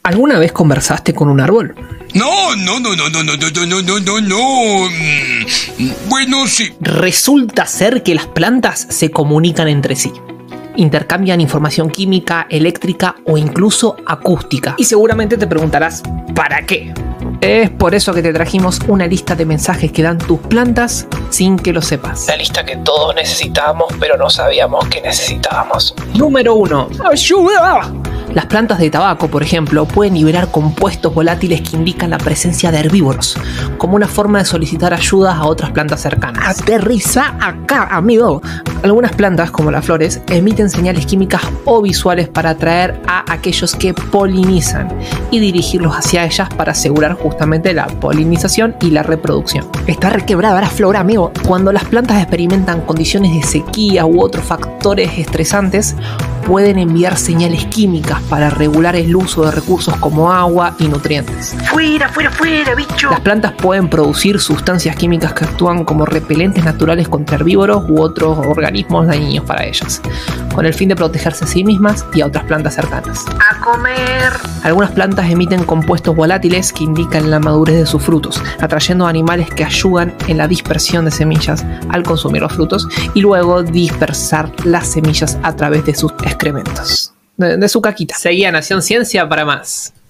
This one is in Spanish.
¿Alguna vez conversaste con un árbol? No. Bueno, sí. Resulta ser que las plantas se comunican entre sí. Intercambian información química, eléctrica o incluso acústica. Y seguramente te preguntarás, ¿para qué? Es por eso que te trajimos una lista de mensajes que dan tus plantas sin que lo sepas. La lista que todos necesitábamos, pero no sabíamos que necesitábamos. Número 1. ¡Ayuda! Las plantas de tabaco, por ejemplo, pueden liberar compuestos volátiles que indican la presencia de herbívoros, como una forma de solicitar ayuda a otras plantas cercanas. ¡Aterriza acá, amigo! Algunas plantas, como las flores, emiten señales químicas o visuales para atraer a aquellos que polinizan y dirigirlos hacia ellas para asegurar justamente la polinización y la reproducción. Está requebrada la flora, amigo. Cuando las plantas experimentan condiciones de sequía u otros factores estresantes, pueden enviar señales químicas para regular el uso de recursos como agua y nutrientes. ¡Fuera, bicho! Las plantas pueden producir sustancias químicas que actúan como repelentes naturales contra herbívoros u otros organismos dañinos para ellas, con el fin de protegerse a sí mismas y a otras plantas cercanas. ¡A comer! Algunas plantas emiten compuestos volátiles que indican la madurez de sus frutos, atrayendo animales que ayudan en la dispersión de semillas al consumir los frutos y luego dispersar las semillas a través de sus excrementos, de su caquita. Seguí a Nación Ciencia para más.